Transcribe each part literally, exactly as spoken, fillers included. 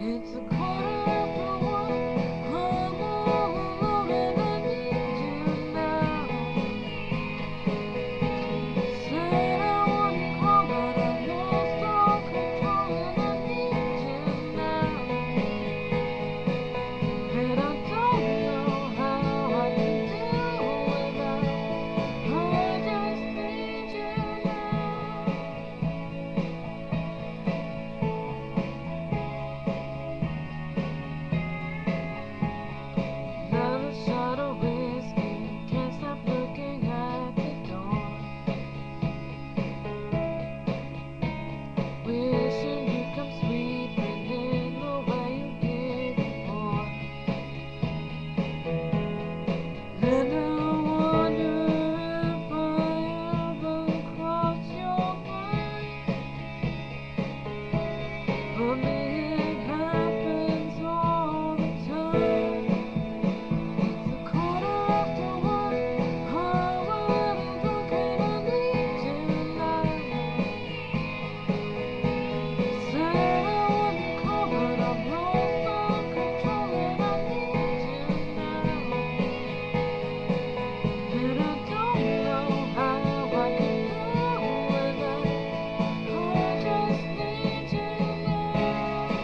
It's a quarter after one. I'm all alone and I need you now. Said I wouldn't call, but I lost all control and I need you now. And I don't know how I can do without. I just need you now. Another shot of whiskey, can't stop looking at the door. Wishing you'd come sweeping in the way you did before. And I wonder if I ever crossed your mind. For me it happens all the time. It's a quarter after one. I'm a little drunk and I need you now. Said I wouldn't call, but I've lost all control and I need you now. And I don't know how I can do without. I just need you now.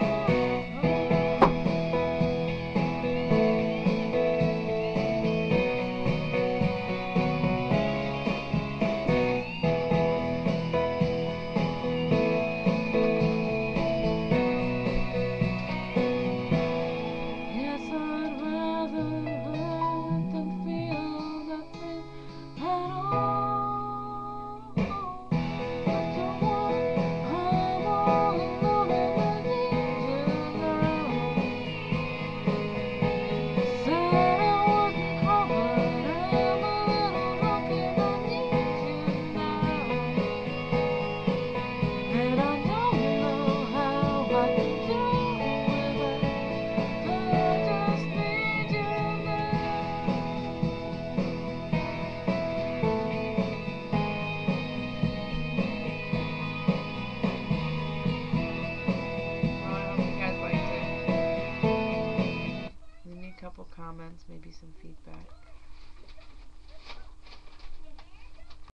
Yes, I'd rather hurt than feel nothing at all. After one, I'm all alone and I need you now. Said I wouldn't call, but I'm a little drunk and I need you now. And I don't know how I can do without. I just need you now. Well, I hope you guys liked it. Leave me a couple comments, maybe some feedback.